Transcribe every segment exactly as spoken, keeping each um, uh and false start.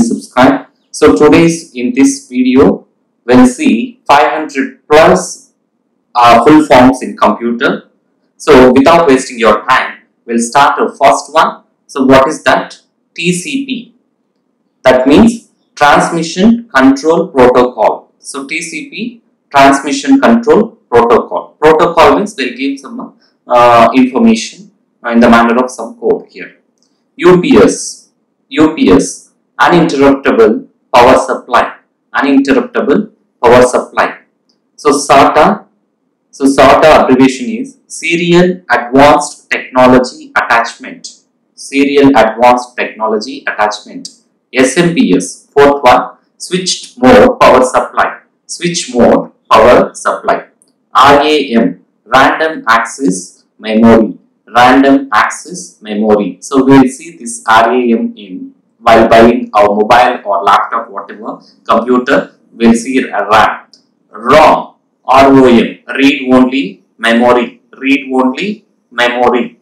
kindly subscribe. So today's in this video we'll see five hundred plus uh, full forms in computer. So without wasting your time, we'll start our first one. So what is that? T C P. That means Transmission Control Protocol. So T C P, Transmission Control Protocol. Protocol means they'll give some uh, information in the manner of some code here. U P S, U P S, Uninterruptible Power Supply, Uninterruptible Power Supply. So SATA, so SATA abbreviation is Serial Advanced Technology Attachment. Serial Advanced Technology Attachment. S M P S, fourth one, Switched Mode Power Supply. Switch Mode Power Supply. R A M, Random Access Memory. Random Access Memory. So we will see this R A M in while buying our mobile or laptop, whatever computer, we will see a RAM. ROM, R O M, Read Only Memory. Read Only Memory.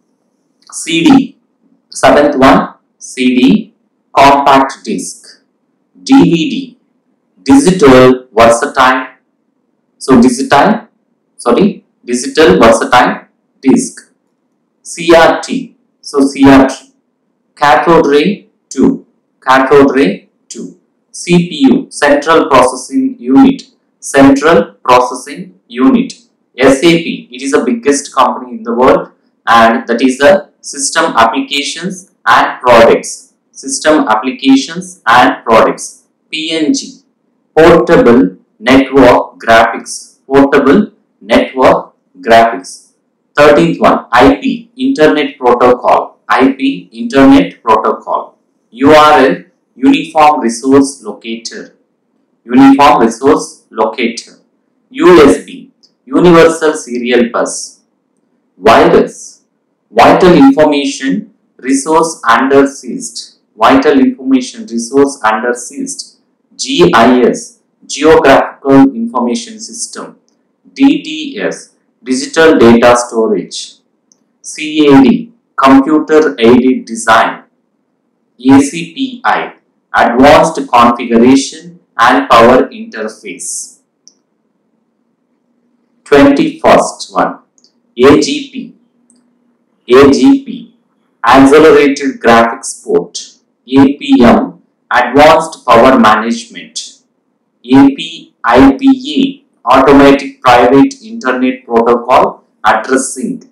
C D, seventh one, C D, Compact Disc. D V D, Digital Versatile. So digital, sorry, Digital Versatile Disc. C R T, so C R T, Cathode Ray two, Cathode Ray two. C P U, Central Processing Unit, Central Processing Unit. S A P, it is the biggest company in the world, and that is the System Applications and Products. System Applications and Products. P N G, Portable Network Graphics, Portable Network Graphics. thirteenth one, I P, Internet Protocol, I P, Internet Protocol. U R L, Uniform Resource Locator, Uniform Resource Locator. U S B, Universal Serial Bus. Virus, Vital Information Resource Under Seized, Vital Information Resource Under Seized. G I S, Geographical Information System. D D S, Digital Data Storage. C A D, Computer Aided Design. A C P I, Advanced Configuration and Power Interface. twenty-first one, A G P, A G P, Accelerated Graphics Port. A P M, Advanced Power Management. A P I P A, Automatic Private Internet Protocol Addressing.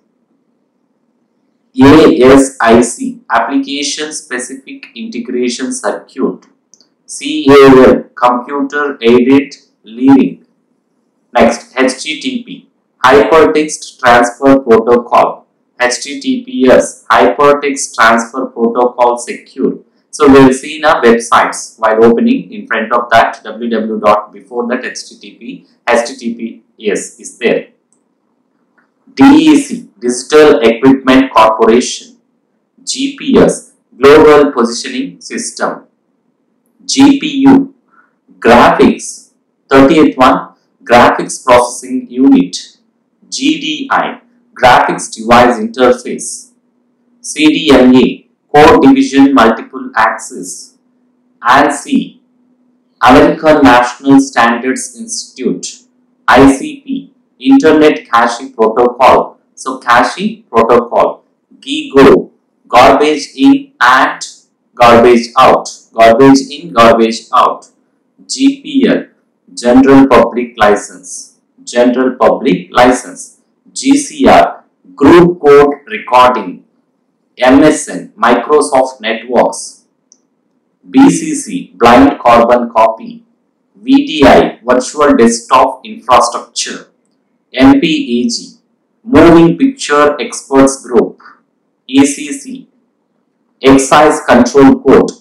A S I C, Application Specific Integration Circuit. C A L, Computer Aided Learning. Next, H T T P, Hypertext Transfer Protocol. H T T P S, Hypertext Transfer Protocol Secure. So we will see in our websites while opening in front of that w w w dot before that H T T P, H T T P S is there. D E C, Digital Equipment Corporation. G P S, Global Positioning System. G P U, Graphics, thirtieth one, Graphics Processing Unit. G D I, Graphics Device Interface. C D M A, Code Division Multiple Access. ANSI, American National Standards Institute. I C P, Internet Caching Protocol. So Caching Protocol. G I G O, Garbage In and Garbage Out. Garbage In, Garbage Out. G P L, General Public License. General Public License. G C R, Group Code Recording. M S N, Microsoft Networks. B C C, Blind Carbon Copy. V D I, Virtual Desktop Infrastructure. M P A G, Moving Picture Experts Group. A C C, Excise Control Code.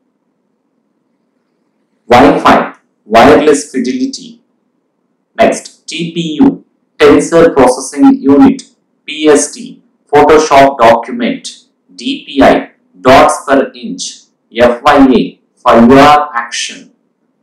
Wi-Fi, Wireless Fidelity. Next, T P U, Tensor Processing Unit. P S T, Photoshop Document. D P I, Dots Per Inch. F Y A, for your action.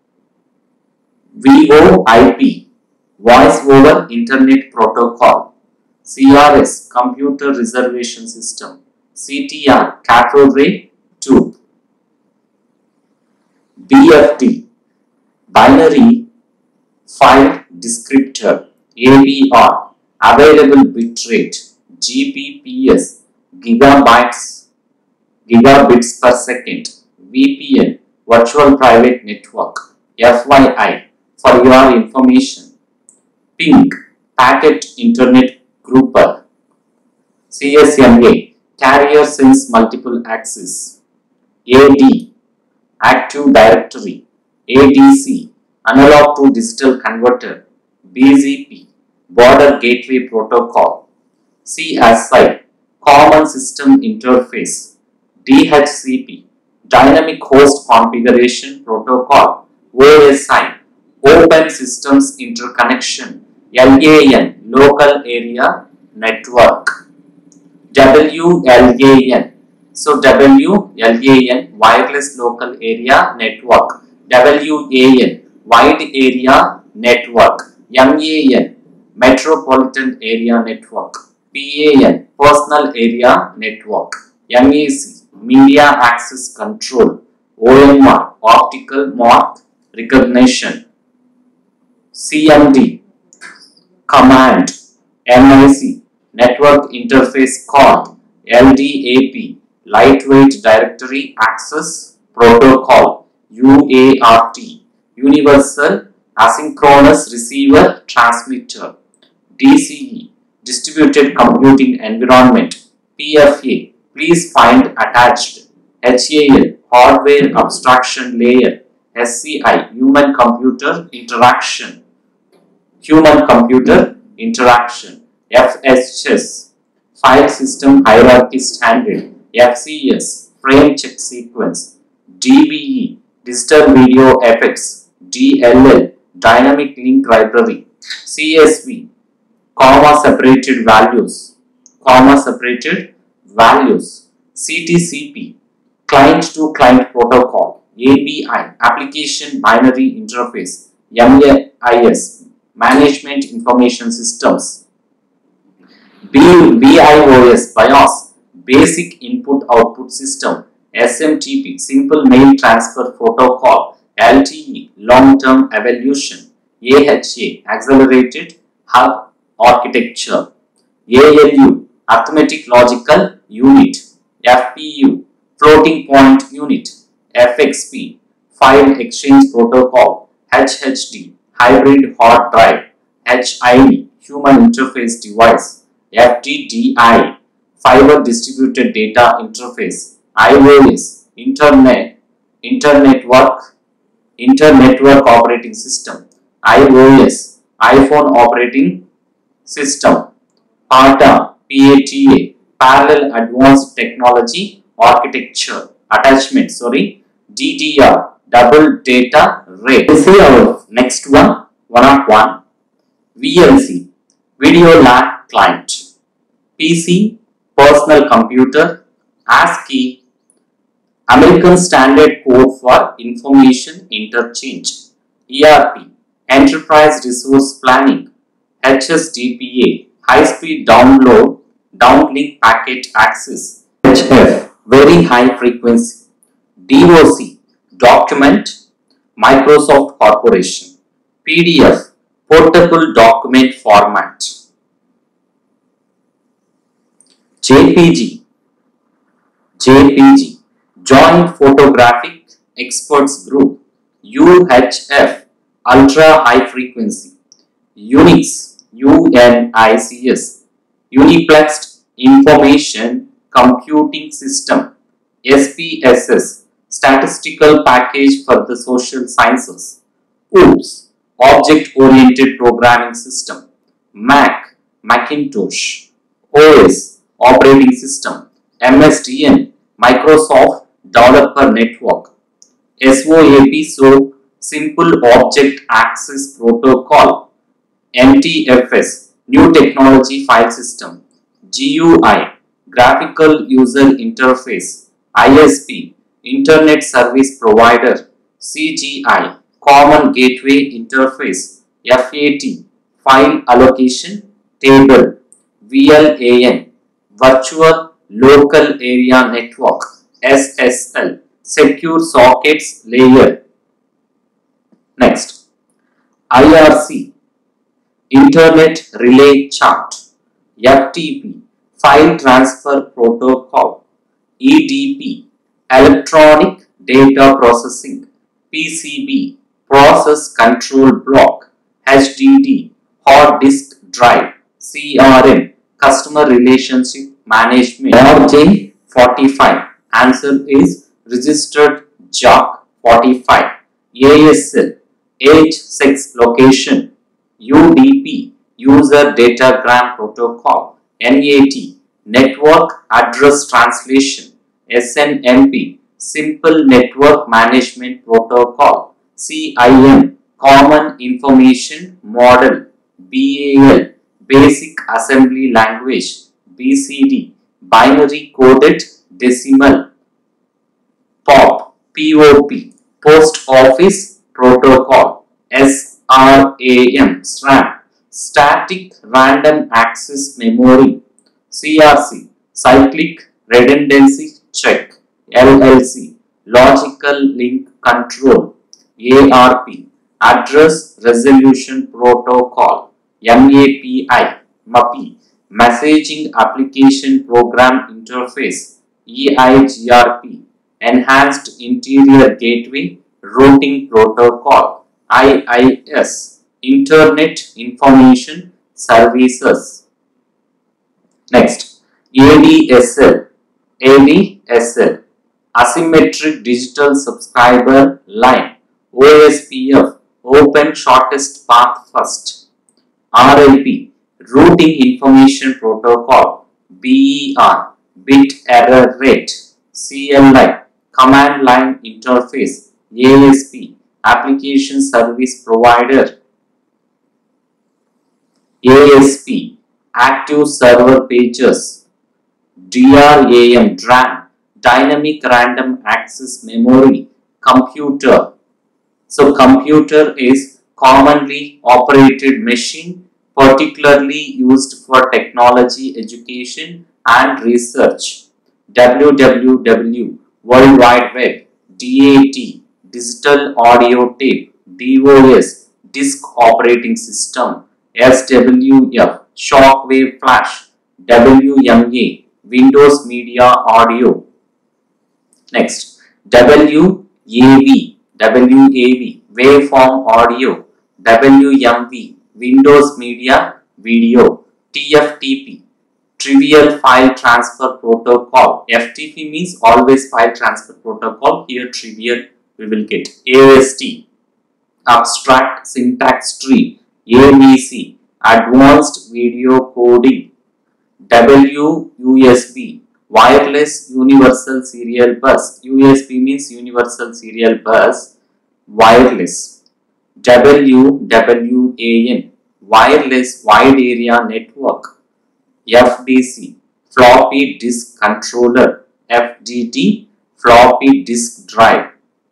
V O I P, Voice over Internet Protocol. C R S, Computer Reservation System. C T R, Cathode Ray Tube. B F D, binary file descriptor, A B R, available bitrate, G B P S, gigabytes, gigabits per second, V P N, virtual private network, F Y I, for your information, ping, packet internet grouper, C S M A, carrier sense multiple access, A D, active directory, A D C, analog to digital converter, B Z P, border gateway protocol, C S I, common system interface, D H C P, dynamic host configuration protocol, O S I, open systems interconnection, L A N, local area network, W L A N. So W L A N, wireless local area network, W A N, wide area network, M A N, metropolitan area network, P A N, personal area network, M A C, media access control, O M R, optical mark recognition, C M D, command, M I C, network interface card, L D A P, lightweight directory access protocol, U A R T, universal asynchronous receiver transmitter, D C E, distributed computing environment, P F A, please find attached, H A L, hardware abstraction layer, S C I, human computer interaction, human computer interaction, F S S, file system hierarchy standard, F C S, frame check sequence, D B E, digital video effects, D L L, dynamic link library, C S V, comma separated values, comma separated values, C T C P, client to client protocol, A B I, application binary interface, M A I S, management information systems, B I O S, BIOS, basic input output system, S M T P, simple mail transfer protocol, L T E, long term evolution, A H A, accelerated hub architecture, A L U, arithmetic logical unit, F P U, floating point unit, F X P, file exchange protocol, H H D, hybrid hard drive, H I D, human interface device, F D D I, fiber distributed data interface, I O S, internet, internetwork, internetwork operating system, iOS, iPhone operating system, P A T A, P A T A, parallel advanced technology architecture, attachment, sorry, D D R, double data rate. We'll see our next one, one oh one, V L C, video LAN client, P C, personal computer, ASCII, American Standard Code for Information Interchange, E R P, Enterprise Resource Planning, H S D P A, High Speed Download, Downlink Packet Access, H F, Very High Frequency, D O C, Document, Microsoft Corporation, P D F, Portable Document Format, J P G, J P G, Joint Photographic Experts Group, U H F, Ultra High Frequency, Unix, U N I C S, Uniplexed Information Computing System, S P S S, Statistical Package for the Social Sciences, O O P S, Object Oriented Programming System, Mac, Macintosh, O S, Operating System, M S D N, Microsoft Developer Network, SOAP, so Simple Object Access Protocol, N T F S, New Technology File System, G U I, Graphical User Interface, I S P, Internet Service Provider, C G I, Common Gateway Interface, F A T, File Allocation Table, V L A N, Virtual Local Area Network, S S L, Secure Sockets Layer, I R C, Internet Relay Chart, F T P, File Transfer Protocol, E D P, Electronic Data Processing, P C B, Process Control Block, H D D, Hard Disk Drive, C R M, Customer Relationship Management. R J forty-five, answer is Registered Jock forty-five. A S L, Age Sex Location, U D P, User Datagram Protocol, N A T, Network Address Translation, S N M P, Simple Network Management Protocol, C I M, Common Information Model, B A L, Basic Assembly Language, B C D, Binary Coded Decimal, P O P, P O P, Post Office Protocol, S R A M, S R A M, Static Random Access Memory, C R C, Cyclic Redundancy Check, L L C, Logical Link Control, A R P, Address Resolution Protocol, M A P I, M A P I, Messaging Application Program Interface, E I G R P, Enhanced Interior Gateway Routing Protocol, I I S, Internet Information Services. Next, A D S L, A D S L, Asymmetric Digital Subscriber Line, O S P F, Open Shortest Path First, R L P, Routing Information Protocol, B E R, Bit Error Rate, C L I, Command Line Interface, A S P, Application Service Provider, A S P, Active Server Pages, D R A M, D R A M, Dynamic Random Access Memory, Computer. So, computer is commonly operated machine, particularly used for technology, education and research. W W W, World Wide Web, D A T, Digital Audio Tape, D O S, Disk Operating System, S W F, Shockwave Flash, W M A, Windows Media Audio. Next, W A V, W A V, Waveform Audio, W M V, Windows Media Video, T F T P, Trivial File Transfer Protocol. F T P means Always File Transfer Protocol. Here trivial we will get. A S T, Abstract Syntax Tree, A B C, Advanced Video Coding, W U S B, Wireless Universal Serial Bus. U S B means Universal Serial Bus, wireless. W W A N, Wireless Wide Area Network. F D C, Floppy Disk Controller. F D D, Floppy Disk Drive.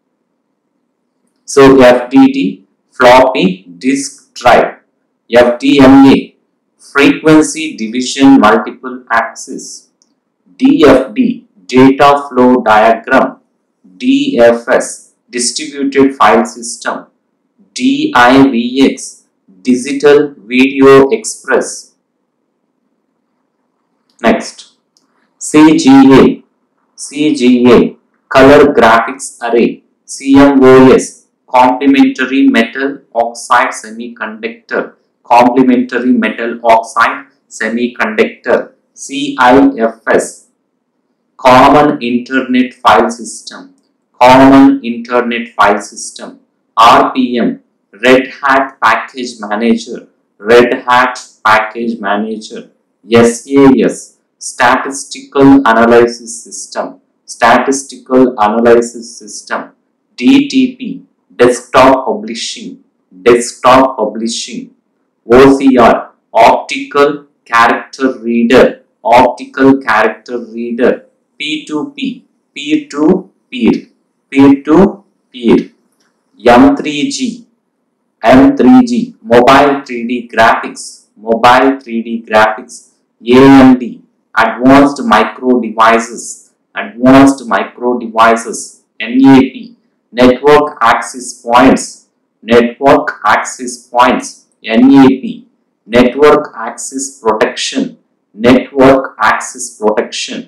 So, F D D, Floppy Disk Drive. F D M A, Frequency Division Multiple Access. D F D, Data Flow Diagram. D F S, Distributed File System. D I V X, Digital Video Express. Next, C G A, C G A, Color Graphics Array. C M O S, Complementary Metal Oxide Semiconductor. Complementary Metal Oxide Semiconductor. C I F S, Common Internet File System. Common Internet File System. R P M, Red Hat Package Manager. Red Hat Package Manager. S A S, Statistical Analysis System. Statistical Analysis System. D T P, Desktop Publishing. Desktop Publishing. O C R, Optical Character Reader. Optical Character Reader. P two P, Peer-to-Peer. Peer-to-Peer. M three G, M three G, Mobile three D Graphics. Mobile three D Graphics. A M D, Advanced Micro Devices. Advanced Micro Devices. N A P, Network Access Points. network access points, N A P, network access protection, network access protection,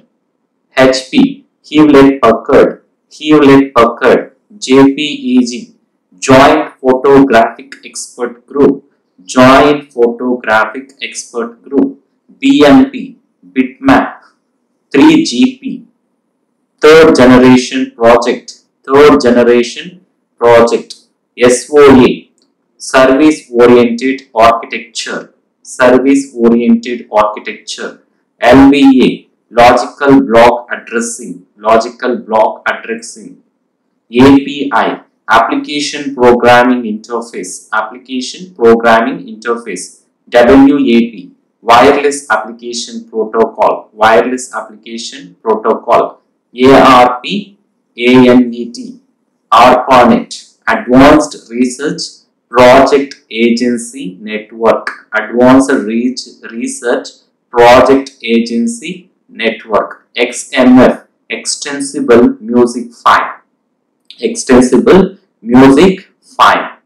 H P, Hewlett Packard, Hewlett Packard, J P E G, Joint Photographic Expert Group, Joint Photographic Expert Group, B M P, Bitmap, three G P, Third Generation Project, Third Generation Project, S O A, Service Oriented Architecture, Service Oriented Architecture, L B A, Logical Block Addressing, Logical Block Addressing, A P I, Application Programming Interface, Application Programming Interface, W A P, Wireless Application Protocol, Wireless Application Protocol, A R P, A N E T, ARPANET, Advanced Research Project Agency Network, Advanced Research Project Agency Network, X M F, Extensible Music File, Extensible Music File,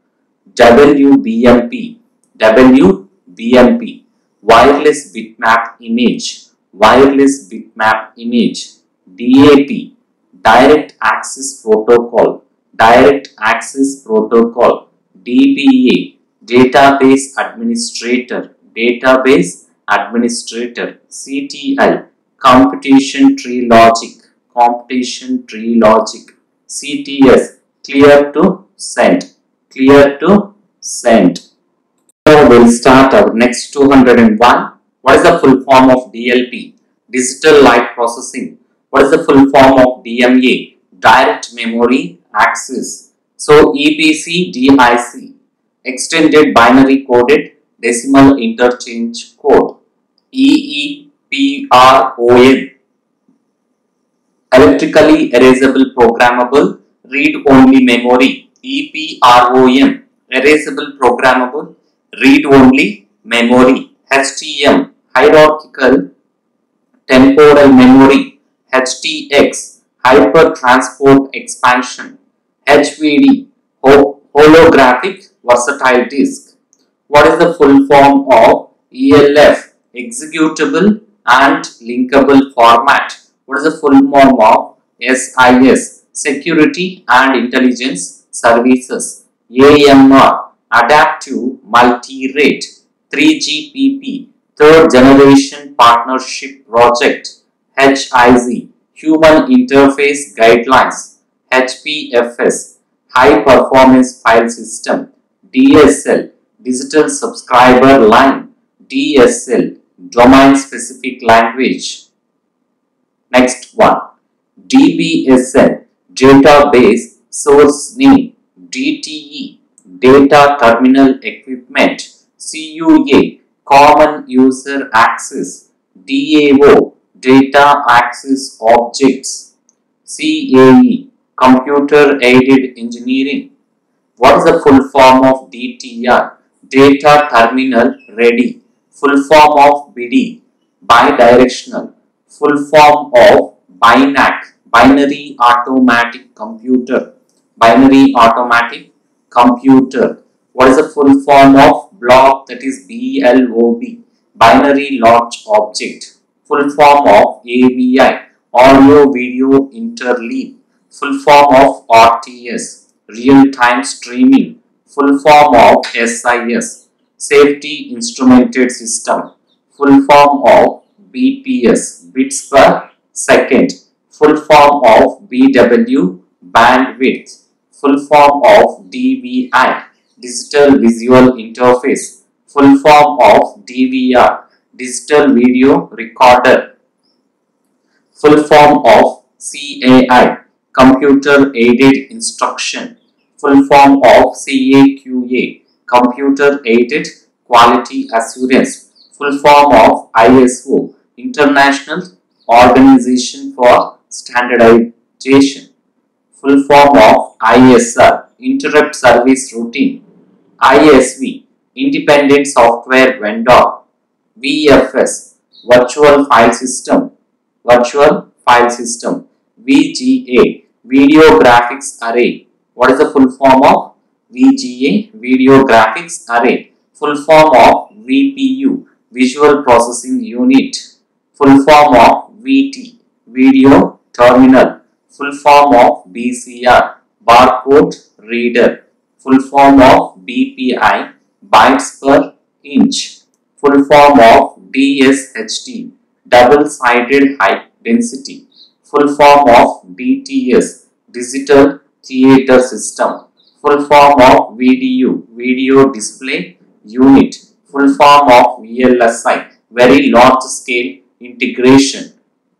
W B M P, W B M P, Wireless Bitmap Image, Wireless Bitmap Image, D A P, Direct Access Protocol, Direct Access Protocol, D B A, Database Administrator, Database Administrator, C T L, Computation Tree Logic, Computation Tree Logic, C T S, Clear to Send, Clear to Send. So we'll start our next two hundred one. What is the full form of D L P? Digital Light Processing. What is the full form of D M A? Direct Memory Access. So E P C D I C, Extended Binary Coded Decimal Interchange Code. E E P R O M, Electrically Erasable Programmable Read-Only Memory. E P R O M, Erasable Programmable Read-Only Memory. H T M, Hierarchical Temporal Memory. H T X, Hyper Transport Expansion. H V D, Holographic Versatile Disk. What is the full form of E L F? Executable and Linkable Format. What is the full form of S I S? Security and Intelligence Services. A M R, Adaptive Multi-Rate. three G P P, Third Generation Partnership Project. H I Z, Human Interface Guidelines. H P F S, High Performance File System. D S L, Digital Subscriber Line. D S L, Domain Specific Language. Next one, D B S N, Database Source Name. D T E, Data Terminal Equipment. C U A, Common User Access. D A O, Data Access Objects. C A E, Computer Aided Engineering. What is the full form of D T R? Data Terminal Ready. Full form of B D, Bidirectional. Full form of BINAC, Binary Automatic Computer. Binary Automatic Computer. What is the full form of blob? That is B L O B, Binary Launch Object. Full form of A V I, Audio Video Interleave. Full form of R T S, Real Time Streaming. Full form of S I S, Safety Instrumented System. Full form of B P S, Bits per Second. Full form of B W, Bandwidth. Full form of D V I, Digital Visual Interface. Full form of D V R, Digital Video Recorder. Full form of C A I, Computer Aided Instruction. Full form of C A Q A, Computer Aided Quality Assurance. Full form of I S O, International Organization for Standardization. Full form of I S R, Interrupt Service Routine. I S V, Independent Software Vendor. V F S, Virtual File System. Virtual File System. V G A, Video Graphics Array. What is the full form of? V G A, Video Graphics Array, full form of V P U, Visual Processing Unit, full form of V T, Video Terminal, full form of B C R, Barcode Reader, full form of B P I, Bytes per Inch, full form of D S H D, Double-Sided High Density, full form of D T S, Digital Theater System, full form of V D U, Video Display Unit, full form of V L S I, Very Large Scale Integration.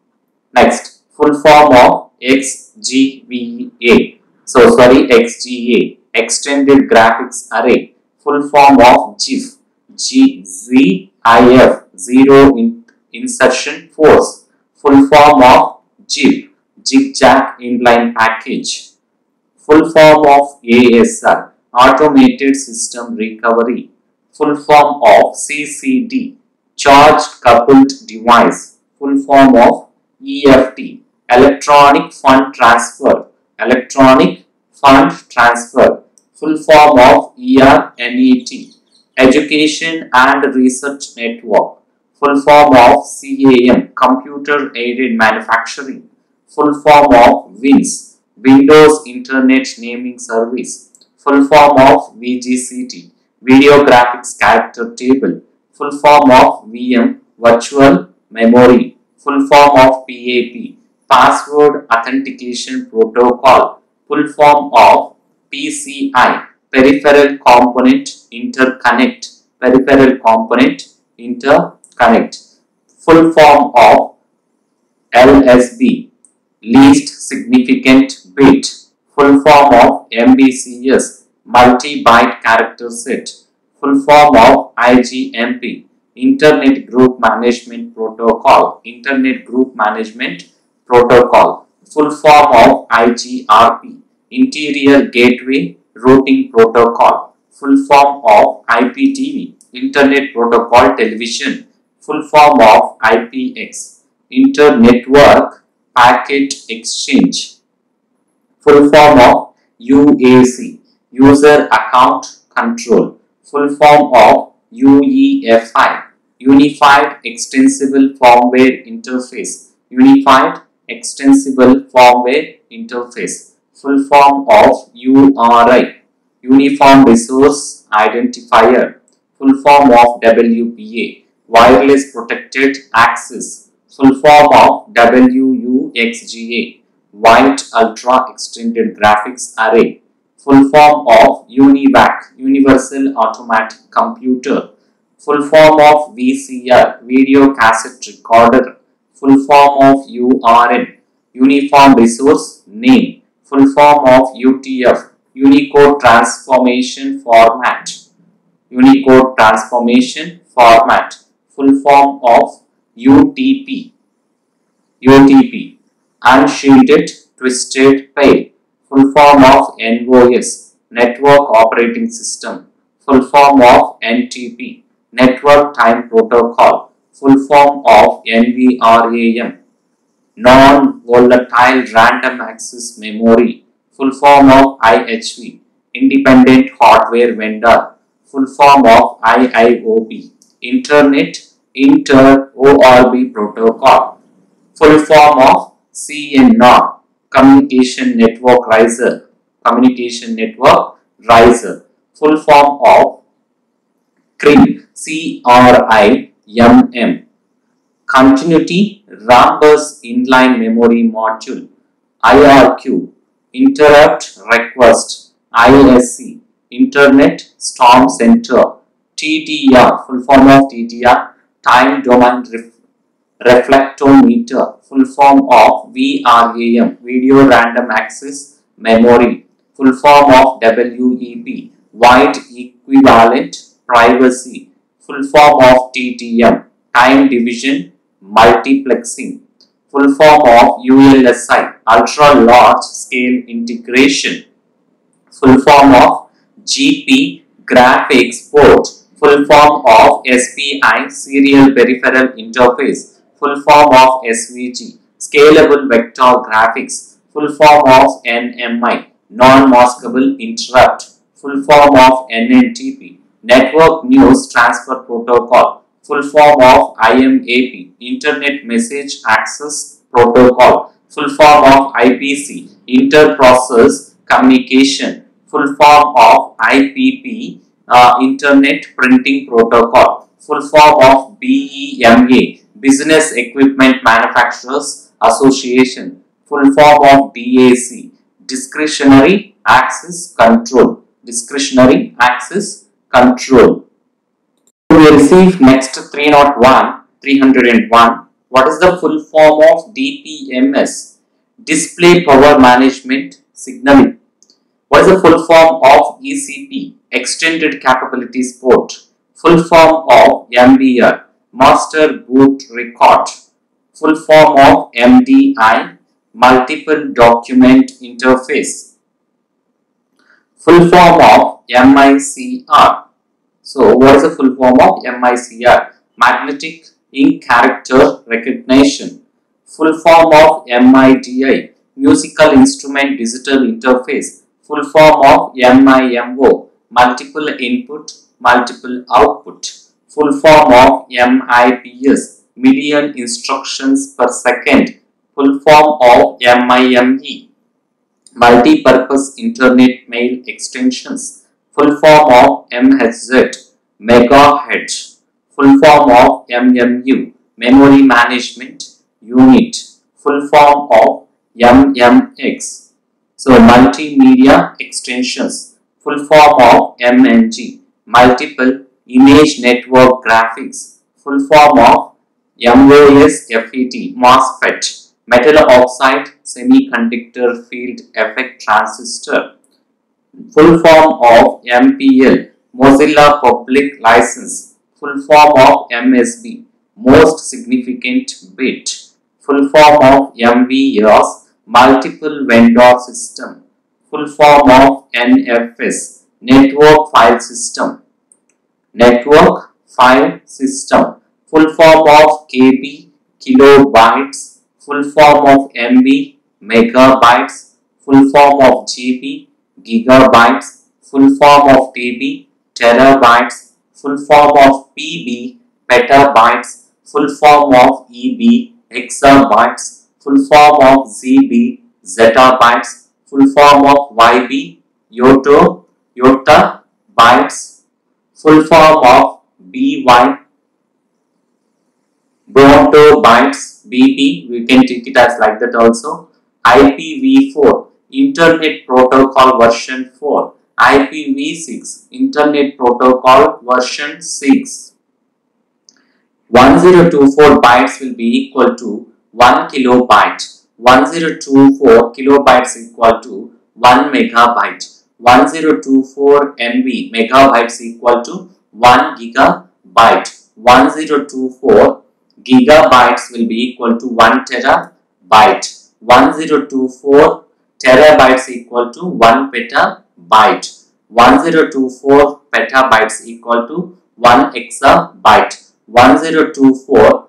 Next, full form of X G V A, so sorry X G A, Extended Graphics Array, full form of GIF, G Z I F, Zero in Insertion Force, full form of JIP, Zigzag Inline Package, full form of A S R, Automated System Recovery, full form of C C D, Charged Coupled Device, full form of E F T, Electronic Fund Transfer, Electronic Fund Transfer, full form of E R N E T, Education and Research Network, full form of C A M, Computer Aided Manufacturing, full form of WINS, Windows Internet Naming Service, full form of V G C T, Video Graphics Character Table, full form of V M, Virtual Memory, full form of P A P, Password Authentication Protocol, full form of P C I, Peripheral Component Interconnect, Peripheral Component Interconnect, full form of L S B, Least Significant Bit, full form of M B C S, Multi-Byte Character Set, full form of I G M P, Internet Group Management Protocol, Internet Group Management Protocol, full form of I G R P, Interior Gateway Routing Protocol, full form of I P T V, Internet Protocol Television, full form of I P X, Inter-Network Packet Exchange, full form of U A C, User Account Control, full form of U E F I, Unified Extensible Firmware Interface, Unified Extensible Firmware Interface, full form of U R I, Uniform Resource Identifier, full form of W P A, Wireless Protected Access, full form of W U X G A, Wide Ultra Extended Graphics Array, full form of UNIVAC, Universal Automatic Computer, full form of V C R, Video Cassette Recorder, full form of U R N, Uniform Resource Name, full form of U T F, Unicode Transformation Format, Unicode Transformation Format, full form of U T P, U T P, Unshielded Twisted Pair, full form of N O S, Network Operating System, full form of N T P, Network Time Protocol, full form of N V R A M, Non-Volatile Random Access Memory, full form of I H V, Independent Hardware Vendor, full form of I I O B, Internet Inter-O R B Protocol, full form of C N R, Communication Network Riser, Communication Network Riser, full form of C R I M, C R I M M, Continuity Rambus Inline Memory Module, I R Q, Interrupt Request, I S C, Internet Storm Center, T T R, full form of T T R, Time Domain Ref Reflectometer, full form of V R A M, Video Random Access Memory, full form of W E P, Wide Equivalent Privacy, full form of T T M, Time Division Multiplexing, full form of U L S I, Ultra Large Scale Integration, full form of G P Graph Export, full form of S P I, Serial Peripheral Interface, full form of S V G, Scalable Vector Graphics, full form of N M I, Non-Maskable Interrupt, full form of N N T P. Network News Transfer Protocol, full form of I M A P. Internet Message Access Protocol, full form of I P C. Inter-process Communication, full form of I P P. Uh, Internet Printing Protocol, full form of B E M A. Business Equipment Manufacturers Association, full form of D A C. Discretionary Access Control, Discretionary Access Control. We receive next three oh one, three oh one. What is the full form of D P M S? Display Power Management Signaling. What is the full form of E C P? Extended Capabilities Port. Full form of M B R. Master Boot Record. Full form of M D I. Multiple Document Interface. Full form of M I C R. So, what is the full form of M I C R? Magnetic Ink Character Recognition. Full form of M I D I. Musical Instrument Digital Interface. Full form of M I M O. Multiple Input, Multiple Output. Full form of M I P S. Million Instructions per Second. Full form of M I M E. Multi-Purpose Internet Mail Extensions. Full form of M H Z. Megahertz. Full form of M M U. Memory Management Unit. Full form of M M X. So, Multimedia Extensions. Full form of M N G. Multiple Image Network Graphics. Full form of MOSFET. MOSFET. Metal Oxide Semiconductor Field Effect Transistor. Full form of M P L. Mozilla Public License. Full form of M S B. Most Significant Bit. Full form of M V S. Multiple Vendor System. Full form of N F S. Network File System. Network File System. Full form of K B. Kilobytes. Full form of M B. Megabytes. Full form of G B. Gigabytes. Full form of T B. Terabytes. Full form of P B. Petabytes. Full form of E B. Exabytes. Full form of Z B. Zettabytes. Full form of Y B. Yoto. Yotta bytes. Full form of B Y. Bronto bytes. B B. We can take it as like that also. I P v four. Internet Protocol version four. I P v six. Internet Protocol version six. one thousand twenty-four bytes will be equal to one kilobyte. one thousand twenty-four kilobytes equal to one megabyte. one thousand twenty-four M B megabytes equal to one gigabyte. one thousand twenty-four gigabytes will be equal to one terabyte. one thousand twenty-four terabytes equal to one petabyte. one thousand twenty-four petabytes equal to one exabyte. one thousand twenty-four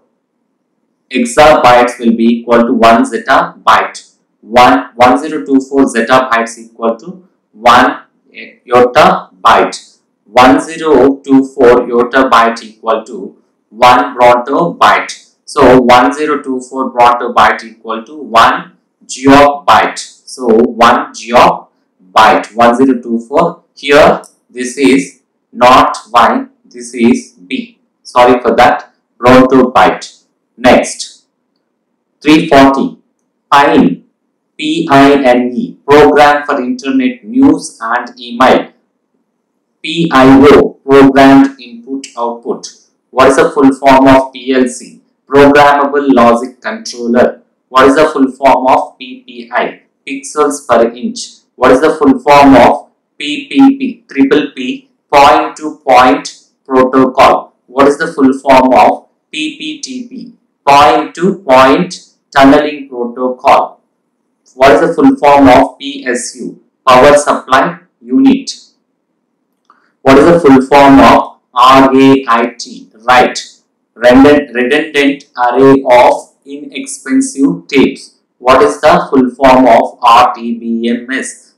exabytes will be equal to one zettabyte. one thousand twenty-four zettabytes equal to one yottabyte. one thousand twenty-four yottabyte equal to one brontobyte. So one thousand twenty-four brontobyte equal to one geobyte. So one geobyte. one thousand twenty-four. Here this is not Y, this is B. Sorry for that. Brontobyte. Next, three forty. Pine. P I N E. Program for Internet News and Email. P I O. Programmed Input Output. What is the full form of P L C? Programmable Logic Controller. What is the full form of P P I? Pixels per inch. What is the full form of P P P? Triple P. Point to Point Protocol. What is the full form of P P T P? Point to Point Tunneling Protocol. What is the full form of P S U? Power Supply Unit. What is the full form of R A I T? Right. Redundant Array of Inexpensive Tapes. What is the full form of R T B M S?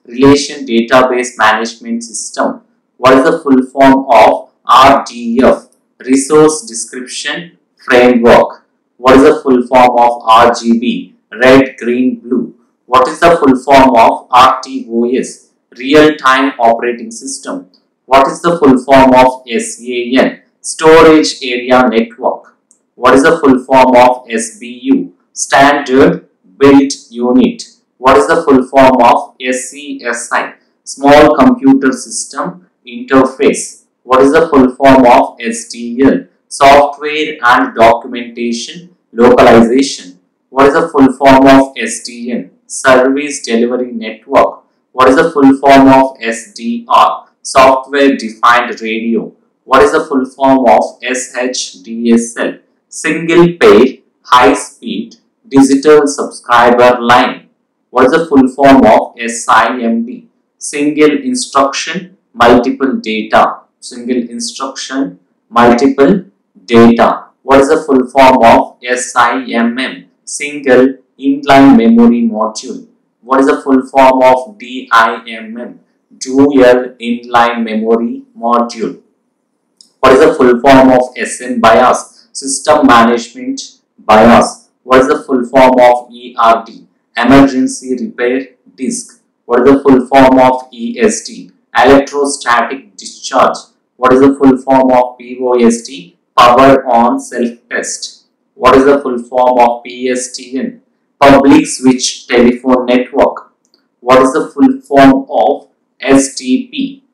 Relation Database Management System. What is the full form of R D F? Resource Description Framework. What is the full form of R G B? Red, green, blue. What is the full form of R T O S? Real-time Operating System. What is the full form of S A N? Storage Area Network. What is the full form of S B U? Standard Built Unit. What is the full form of S C S I? Small Computer System Interface. What is the full form of S D L? Software and Documentation Localization. What is the full form of S D N? Service Delivery Network. What is the full form of S D R? Software Defined Radio. What is the full form of S H D S L? Single Pair High Speed Digital Subscriber Line. What is the full form of S I M D? Single Instruction Multiple Data. Single Instruction Multiple Data. What is the full form of S I M M? Single Inline Memory Module. What is the full form of D I M M? Dual Inline Memory Module. What is the full form of S N BIOS? System Management BIOS. What is the full form of E R D? Emergency Repair Disk. What is the full form of E S D? Electrostatic Discharge. What is the full form of P O S T? Power On Self-Test. What is the full form of P S T N? Public Switch Telephone Network. What is the full form of S T P?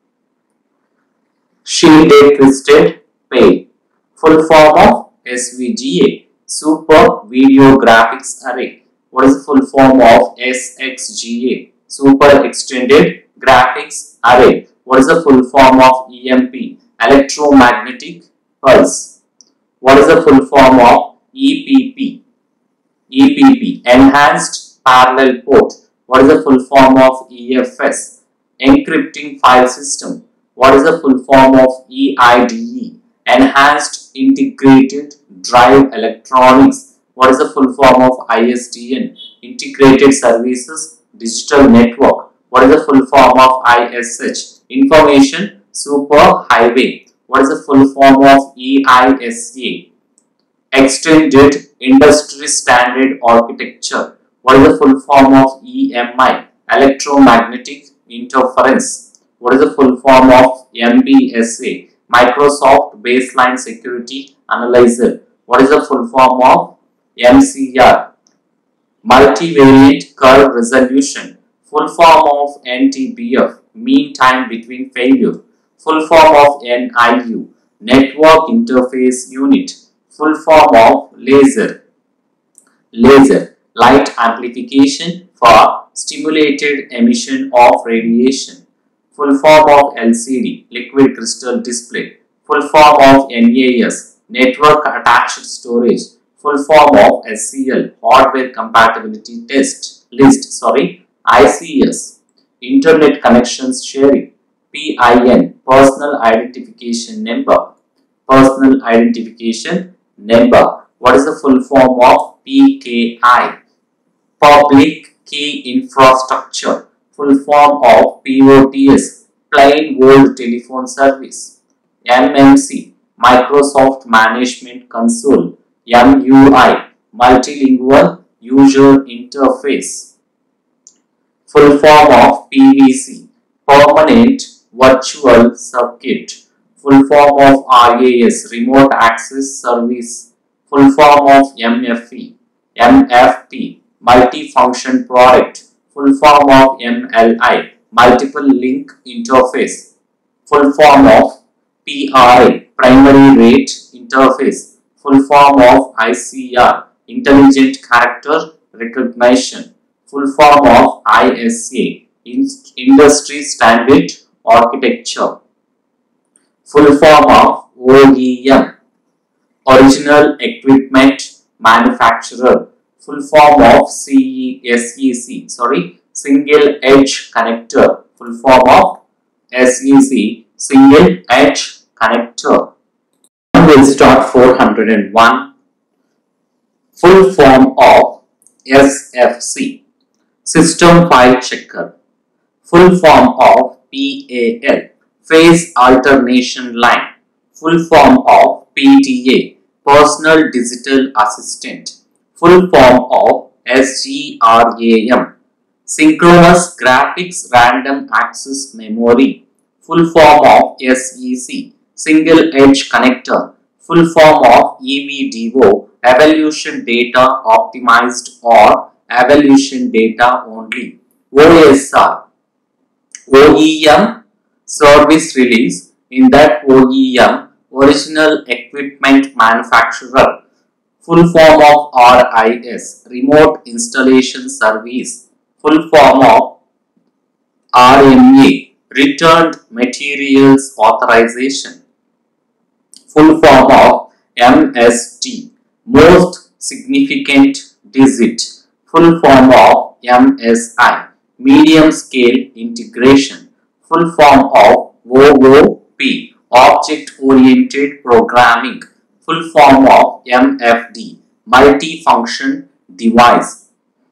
Shielded Twisted Pair. Full form of S V G A. Super Video Graphics Array. What is the full form of S X G A? Super Extended Graphics Array. What is the full form of E M P? Electromagnetic Pulse. What is the full form of E P P? E P P. Enhanced Parallel Port. What is the full form of E F S? Encrypting File System. What is the full form of E I D E? Enhanced Integrated Drive Electronics. What is the full form of I S D N? Integrated Services Digital Network. What is the full form of I S H? Information Super Highway. What is the full form of E I S A? Extended Industry Standard Architecture. What is the full form of E M I? Electromagnetic Interference. What is the full form of M B S A? Microsoft Baseline Security Analyzer. What is the full form of M C R? Multivariate Curve Resolution. Full form of N T B F. Mean Time Between Failure. Full form of N I U. Network Interface Unit. Full form of laser. Laser. Light amplification for stimulated emission of radiation. Full form of L C D. Liquid Crystal Display. Full form of N A S. Network Attached Storage. Full form of S C L. Hardware Compatibility Test List. Sorry. I C S. Internet Connections Sharing. P I N. Personal Identification Number. Personal Identification Number. What is the full form of P K I? Public Key Infrastructure. Full form of P O T S. Plain Old Telephone Service. M M C. Microsoft Management Console. M U I. Multilingual User Interface. Full form of P V C. Permanent Virtual Circuit. Full form of R A S. Remote Access Service. Full form of M F E. M F P. Multifunction Product. Full form of M L I. Multiple Link Interface. Full form of P R I. Primary Rate Interface. Full form of I C R. Intelligent Character Recognition. Full form of I S A. Industry Standard Architecture. Full form of O E M. Original Equipment Manufacturer. Full form of C E S E C. Sorry. Single Edge Connector. Full form of S E C. Single Edge Connector. Now we'll start four hundred one. Full form of S F C. System File Checker. full form of P A L, Phase Alternation Line, full form of P D A, Personal Digital Assistant, full form of S G R A M, Synchronous Graphics Random Access Memory, full form of S E C, Single Edge Connector, full form of E V D O, Evolution Data Optimized or Evolution Data Only, O S R, O E M, Service Release. In that O E M, Original Equipment Manufacturer, full form of R I S, Remote Installation Service, full form of R M A, Returned Materials Authorization, full form of M S T, Most Significant Digit, full form of M S I, Medium Scale Integration, full form of O O P, Object Oriented Programming, full form of M F D, Multifunction Device,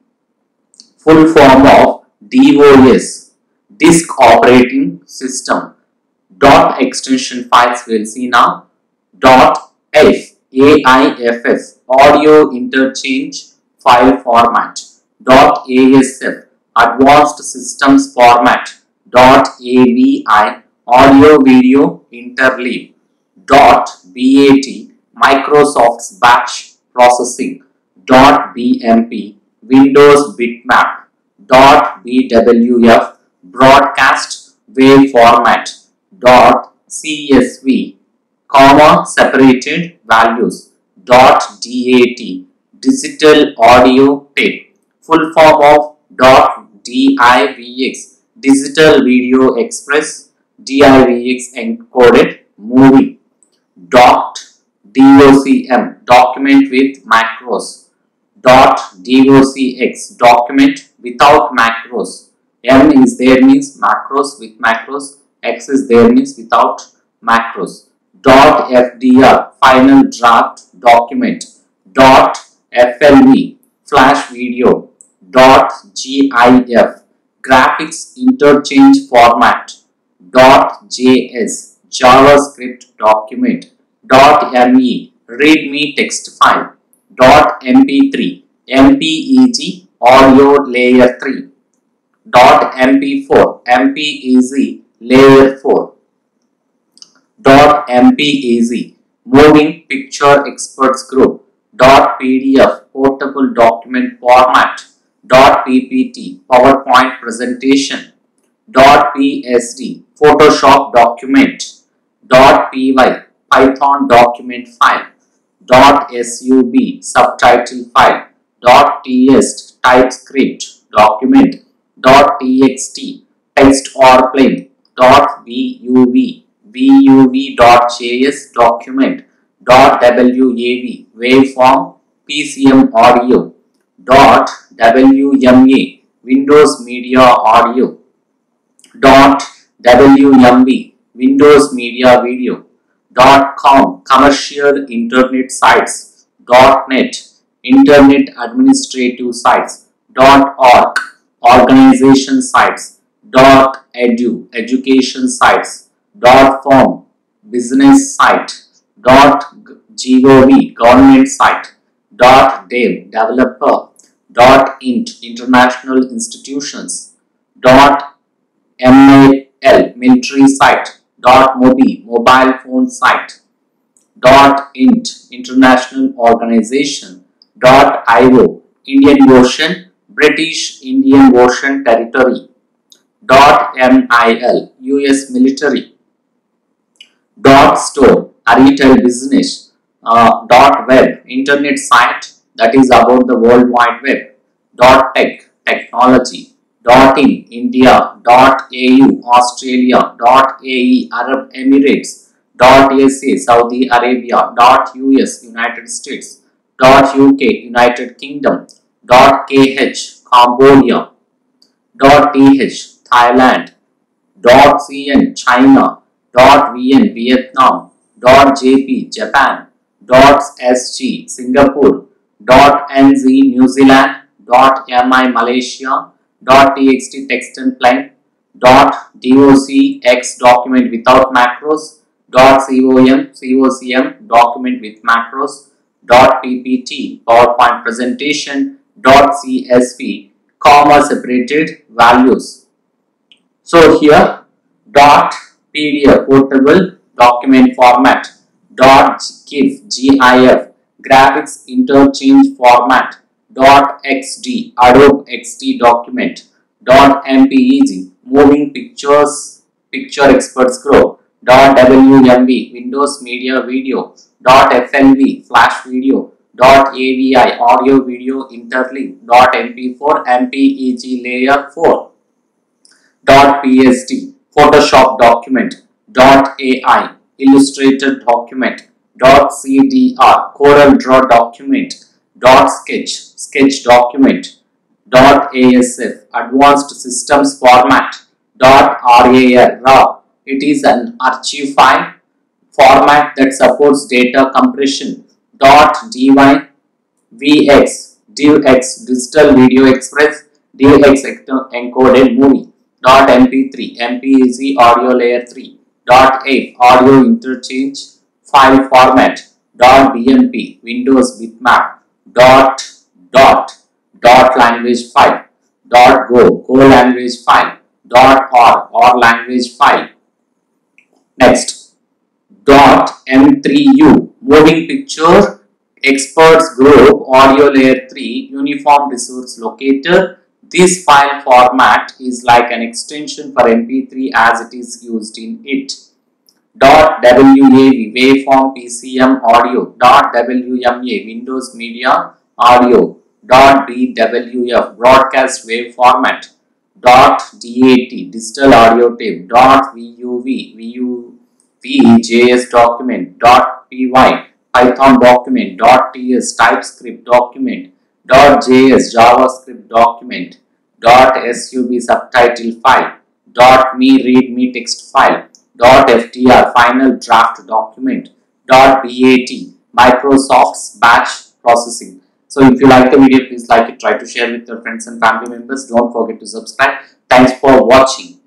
full form of D O S, Disk Operating System. Dot extension files we'll see now. Dot F, A I F F, Audio Interchange File Format. Dot A S F, Advanced Systems Format. Dot A V I, Audio Video Interleave. Dot B A T, Microsoft's Batch Processing. Dot B M P, Windows Bitmap. Dot B W F, Broadcast Wave Format. Dot C S V, comma separated values. Dot D A T, Digital Audio Tape, full form of dot D I V X, Digital Video Express, D I V X encoded movie. Dot D O C M, document with macros. Dot D O C X, document without macros. M is there means macros, with macros. X is there means without macros. Dot F D R, final draft document. Dot F L V, flash video. Dot GIF, graphics interchange format. Dot J S, JavaScript document. Dot ME, readme text file. Dot M P three, M P E G, audio layer three. Dot M P four, M P E Z, layer four. Dot M P E Z, moving picture experts group. Dot P D F, portable document format. Dot P P T, PowerPoint presentation. Dot P S D, Photoshop document. Dot P Y, Python document file. Dot S U B, subtitle file. Dot T S, TypeScript document. Dot T X T, text or plain. Dot V U V, V U V dot J S document. Dot W A V, waveform, P C M audio. Dot W M A, Windows Media Audio. Dot W M V, Windows Media Video. Dot com, commercial internet sites. Dot net, internet administrative sites. Dot org, organization sites. Dot edu, education sites. Dot form, business site. Dot gov, government site. Dot dev, developer. Dot int, international institutions. Dot mil, military site. Dot mobi, mobile phone site. Dot int, international organization. Dot io, Indian Ocean, British Indian Ocean Territory. Dot mil, U S military. Dot store, a retail business. Uh, dot web, internet site that is about the World Wide Web. Dot tech, technology. Dot in, India. Dot A U, Australia. Dot A E, Arab Emirates. Dot S A, Saudi Arabia. Dot U S, United States. Dot U K, United Kingdom. Dot K H, Cambodia. Dot T H, Thailand. Dot C N, China. Dot V N, Vietnam. Dot J P, Japan. Dot S G, Singapore. Dot N Z, New Zealand. Dot M I, Malaysia. Dot T X T, text and plain. dot docx document without macros, dot com cocm document with macros, dot ppt PowerPoint presentation, dot csv comma separated values. So here dot pdf portable document format, dot gif gif graphics interchange format, dot xd Adobe X D document, dot mpeg moving pictures picture experts grow, dot wmv Windows Media Video, dot flv flash video, dot avi audio video interlink, dot m p four mpeg layer four, dot psd Photoshop document, dot ai illustrated document, dot cdr Corel Draw document, dot sketch sketch document, dot asf advanced systems format, dot rar raw it is an archive file format that supports data compression, dot dy vx divx digital video express dx encoded movie, dot m p three mpeg audio layer three, dot a audio interchange file format, dot bmp Windows bitmap, dot dot dot language file, dot go go language file, dot or or language file. Next, dot m three u moving picture experts group audio layer three uniform resource locator. This file format is like an extension for M P three as it is used in it. Dot wav waveform P C M audio, dot W M A Windows Media Audio, dot B W F broadcast wave format, dot DAT digital audio tape, dot V U V V U V J S document, dot P Y Python document, dot T S TypeScript document, dot J S JavaScript document, dot sub subtitle file, dot me readme text file, dot F T R final draft document, dot BAT Microsoft's batch processing. So if you like the video, please like it, try to share with your friends and family members. Don't forget to subscribe. Thanks for watching.